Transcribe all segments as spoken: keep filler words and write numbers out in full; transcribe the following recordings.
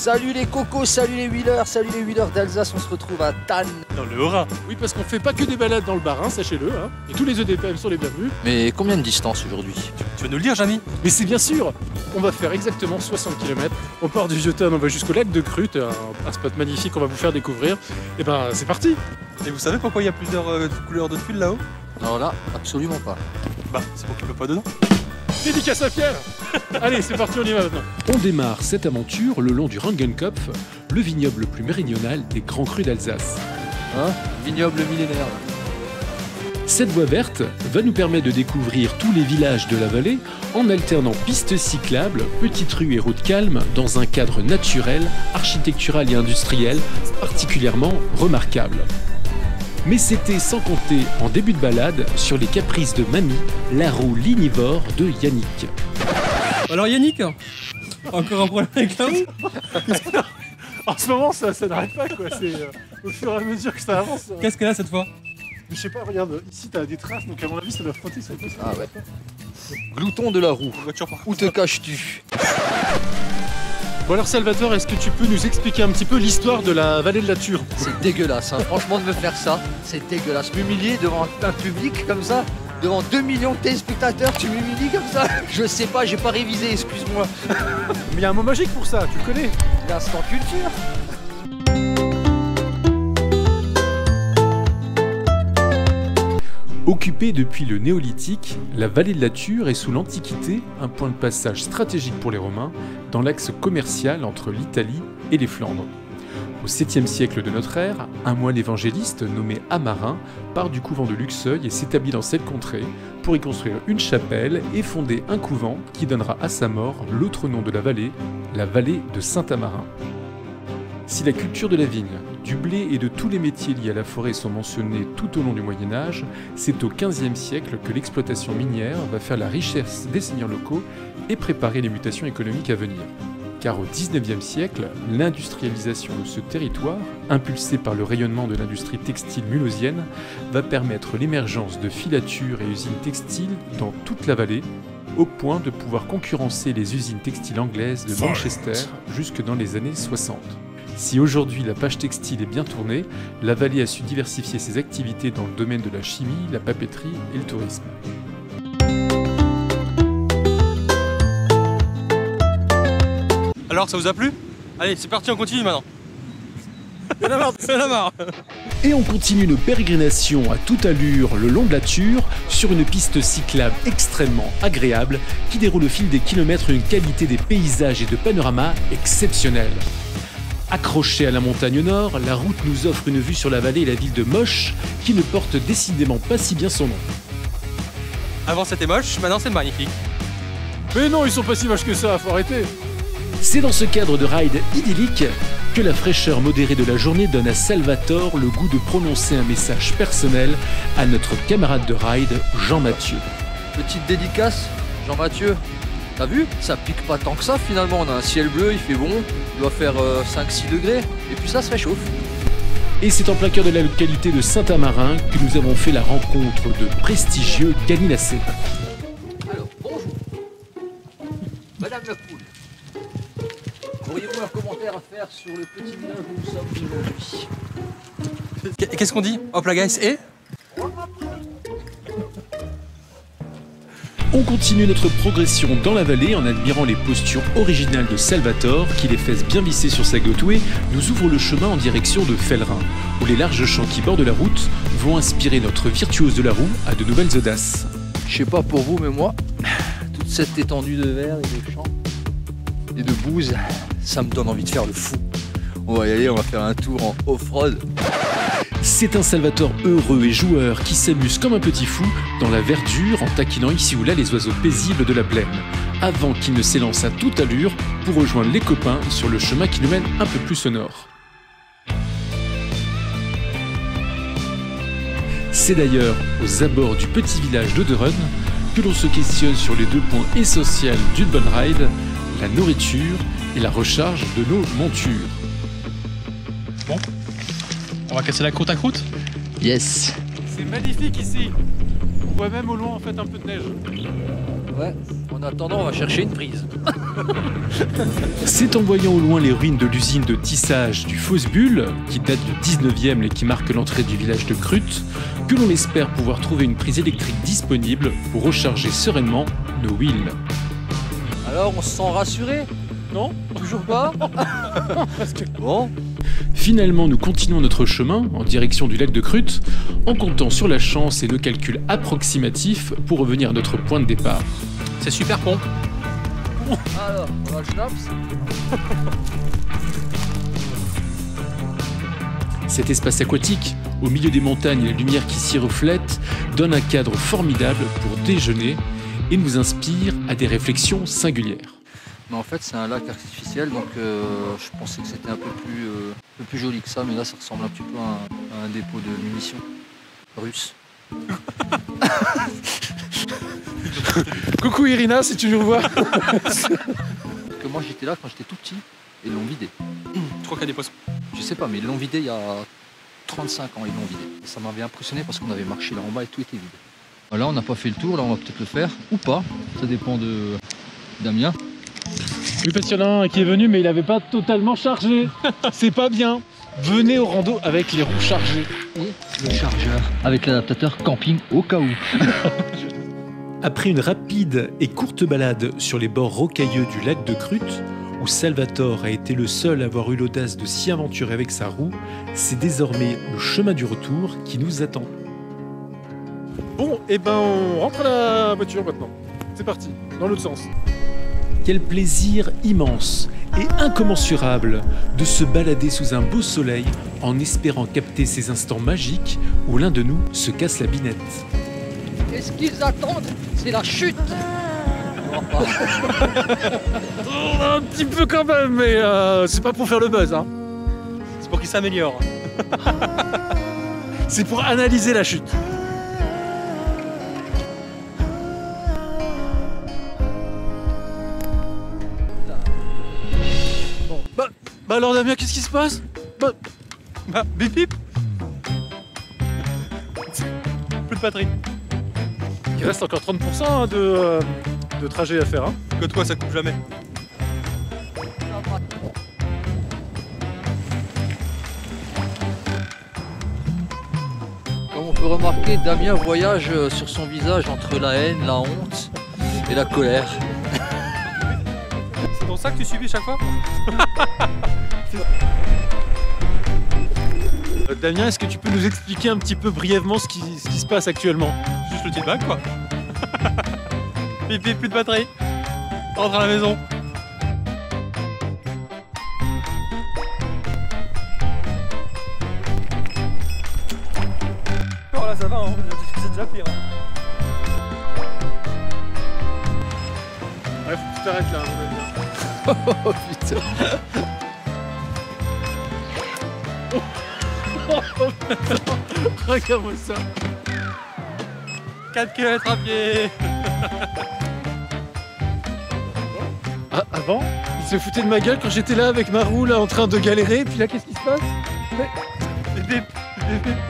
Salut les cocos, salut les wheelers, salut les wheelers d'Alsace, on se retrouve à Thann. Dans le Haut-Rhin. Oui, parce qu'on fait pas que des balades dans le Bas-Rhin, sachez-le, hein. Et tous les E D P M sont les bienvenus. Mais combien de distance aujourd'hui? Tu veux nous le dire, Jamy? Mais c'est bien sûr. On va faire exactement soixante kilomètres. On part du Vieux-Thann, on va jusqu'au lac de Crute, un, un spot magnifique qu'on va vous faire découvrir. Et ben, c'est parti. Et vous savez pourquoi il y a plusieurs euh, couleurs de tuiles là-haut? Alors là, absolument pas. Bah, c'est pour qu'il ne peut pas dedans. Dédicace à Pierre. Allez, c'est parti, on y va maintenant. On démarre cette aventure le long du Rangenkopf, le vignoble le plus méridional des grands crus d'Alsace. Hein? Vignoble millénaire. Cette voie verte va nous permettre de découvrir tous les villages de la vallée en alternant pistes cyclables, petites rues et routes calmes dans un cadre naturel, architectural et industriel particulièrement remarquable. Mais c'était sans compter en début de balade sur les caprices de Mamie, la roue lignivore de Yannick. Alors Yannick, encore un problème avec la roue? En ce moment, ça, ça n'arrête pas, quoi. C'est euh, au fur et à mesure que ça avance. euh. Qu'est-ce qu'elle a cette fois? Je sais pas, regarde, ici t'as des traces, donc à mon avis, ça doit frotter sur tout ça. Ah ouais. Glouton de la roue. Voiture par Où te caches-tu? Bon alors Salvatore, est-ce que tu peux nous expliquer un petit peu l'histoire de la vallée de la Thur? C'est dégueulasse, hein. Franchement, de me faire ça, c'est dégueulasse. M'humilier devant un public comme ça, devant deux millions de téléspectateurs, tu m'humilies comme ça? Je sais pas, j'ai pas révisé, excuse-moi. Mais il y a un mot magique pour ça, tu le connais? L'instant culture. Occupée depuis le néolithique, la vallée de la Thur est sous l'Antiquité un point de passage stratégique pour les Romains dans l'axe commercial entre l'Italie et les Flandres. Au septième siècle de notre ère, un moine évangéliste nommé Amarin part du couvent de Luxeuil et s'établit dans cette contrée pour y construire une chapelle et fonder un couvent qui donnera à sa mort l'autre nom de la vallée, la vallée de Saint-Amarin. Si la culture de la vigne, du blé et de tous les métiers liés à la forêt sont mentionnés tout au long du Moyen-Âge, c'est au quinzième siècle que l'exploitation minière va faire la richesse des seigneurs locaux et préparer les mutations économiques à venir. Car au dix-neuvième siècle, l'industrialisation de ce territoire, impulsée par le rayonnement de l'industrie textile mulhausienne, va permettre l'émergence de filatures et usines textiles dans toute la vallée, au point de pouvoir concurrencer les usines textiles anglaises de Manchester jusque dans les années soixante. Si aujourd'hui la page textile est bien tournée, la vallée a su diversifier ses activités dans le domaine de la chimie, la papeterie et le tourisme. Alors, ça vous a plu? Allez, c'est parti, on continue maintenant. C'est la marre, c'est la marre. Et on continue nos pérégrinations à toute allure le long de la Thur sur une piste cyclable extrêmement agréable qui déroule au fil des kilomètres une qualité des paysages et de panoramas exceptionnelle. Accrochée à la montagne nord, la route nous offre une vue sur la vallée et la ville de Moche qui ne porte décidément pas si bien son nom. Avant c'était moche, maintenant c'est magnifique. Mais non, ils sont pas si moches que ça, faut arrêter. C'est dans ce cadre de ride idyllique que la fraîcheur modérée de la journée donne à Salvatore le goût de prononcer un message personnel à notre camarade de ride, Jean-Mathieu. Petite dédicace, Jean-Mathieu. T'as vu? Ça pique pas tant que ça finalement. On a un ciel bleu, il fait bon, il doit faire euh, cinq six degrés, et puis ça se réchauffe. Et c'est en plein cœur de la localité de Saint-Amarin que nous avons fait la rencontre de prestigieux gallinacés. Alors, bonjour. Madame la poule. Auriez-vous un commentaire à faire sur le petit village où nous sommes aujourd'hui? Qu'est-ce qu'on dit? Hop la guys, et On continue notre progression dans la vallée en admirant les postures originales de Salvatore qui, les fesses bien vissées sur sa Gotway, nous ouvre le chemin en direction de Fellerin, où les larges champs qui bordent la route vont inspirer notre virtuose de la roue à de nouvelles audaces. Je sais pas pour vous, mais moi, toute cette étendue de verre et de champs et de bouse, ça me donne envie de faire le fou. On va y aller, on va faire un tour en off-road. C'est un Salvatore heureux et joueur qui s'amuse comme un petit fou dans la verdure en taquinant ici ou là les oiseaux paisibles de la plaine, avant qu'il ne s'élance à toute allure pour rejoindre les copains sur le chemin qui nous mène un peu plus au nord. C'est d'ailleurs aux abords du petit village d'Oederun que l'on se questionne sur les deux points essentiels d'une bonne ride, la nourriture et la recharge de nos montures. Bon, on va casser la croûte à croûte? Yes. C'est magnifique ici. On voit même au loin en fait un peu de neige. Ouais, en attendant, on va chercher une prise. C'est en voyant au loin les ruines de l'usine de tissage du Fausse-Bulle, qui date du dix-neuvième et qui marque l'entrée du village de Crute, que l'on espère pouvoir trouver une prise électrique disponible pour recharger sereinement nos wheels. Alors, on se sent rassuré? Non? Toujours pas? Bon. Finalement, nous continuons notre chemin en direction du lac de Crute, en comptant sur la chance et nos calculs approximatifs pour revenir à notre point de départ. C'est super con. Alors, on va le schnapps. Cet espace aquatique, au milieu des montagnes et les lumières qui s'y reflètent, donne un cadre formidable pour déjeuner et nous inspire à des réflexions singulières. Mais en fait, c'est un lac artificiel, donc euh, je pensais que c'était un peu plus, euh, un peu plus joli que ça, mais là, ça ressemble un petit peu à un, à un dépôt de munitions russe. Coucou Irina, si tu nous vois. Parce que moi, j'étais là quand j'étais tout petit, et ils l'ont vidé. Je crois qu'il y a des poissons. Je sais pas, mais ils l'ont vidé il y a trente-cinq ans, ils l'ont vidé. Et ça m'avait impressionné parce qu'on avait marché là en bas et tout était vide. Voilà, on n'a pas fait le tour, là on va peut-être le faire, ou pas, ça dépend de Damien. Oui, parce qu'il y en a un qui est venu, mais il n'avait pas totalement chargé. C'est pas bien. Venez au rando avec les roues chargées. Et le chargeur, avec l'adaptateur camping au cas où. Après une rapide et courte balade sur les bords rocailleux du lac de Crute, où Salvatore a été le seul à avoir eu l'audace de s'y aventurer avec sa roue, c'est désormais le chemin du retour qui nous attend. Bon, et ben on rentre à la voiture maintenant. C'est parti, dans l'autre sens. Quel plaisir immense et incommensurable de se balader sous un beau soleil en espérant capter ces instants magiques où l'un de nous se casse la binette. Qu'est-ce qu'ils attendent? C'est la chute. Un petit peu quand même, mais euh, c'est pas pour faire le buzz. Hein. C'est pour qu'il s'améliore. C'est pour analyser la chute. Bon, bah, bah alors Damien, qu'est-ce qui se passe? Bah, Bah, bip bip. Plus de batterie. il reste encore trente pour cent hein, de, euh, de trajet à faire. Hein. Que de quoi ça coupe jamais. Comme on peut remarquer, Damien voyage sur son visage entre la haine, la honte et la colère. C'est pour ça que tu subis chaque fois? Euh, Damien, est-ce que tu peux nous expliquer un petit peu brièvement ce qui, ce qui se passe actuellement? Juste le petit bac quoi. Bip bip, plus de batterie. Rentre à la maison. Oh là ça va, hein. C'est déjà pire. Hein. Ouais, faut que tu t'arrêtes là, à mon avis. Oh putain. Regarde-moi ça. quatre kilomètres à pied. Ah, avant, il se foutait de ma gueule quand j'étais là avec ma roue là en train de galérer. Puis là, qu'est-ce qui se passe? Bip bip. Bip bip.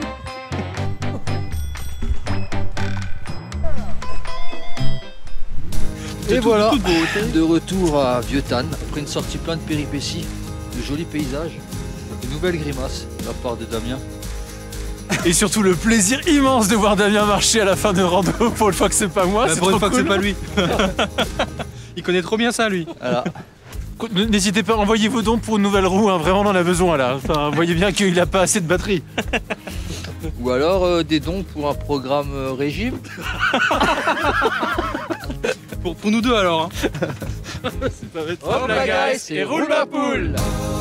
Et tout- voilà, toute beauté. de retour à Vieux-Tannes, après une sortie pleine de péripéties, de jolis paysages, de nouvelles grimaces de la part de Damien. Et surtout le plaisir immense de voir Damien marcher à la fin de rando pour une fois que c'est pas moi. Bah, C'est pour une trop fois que cool. c'est pas lui. Il connaît trop bien ça lui. Voilà. N'hésitez pas à envoyer vos dons pour une nouvelle roue, hein. Vraiment on en a besoin là. Enfin, vous voyez bien qu'il a pas assez de batterie. Ou alors euh, des dons pour un programme euh, régime. Pour, pour nous deux alors. Hein. C'est pas bête. Hop là, guys, et roule ma poule.